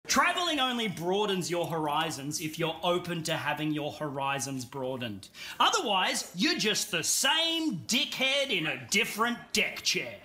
Travelling only broadens your horizons if you're open to having your horizons broadened. Otherwise, you're just the same dickhead in a different deck chair.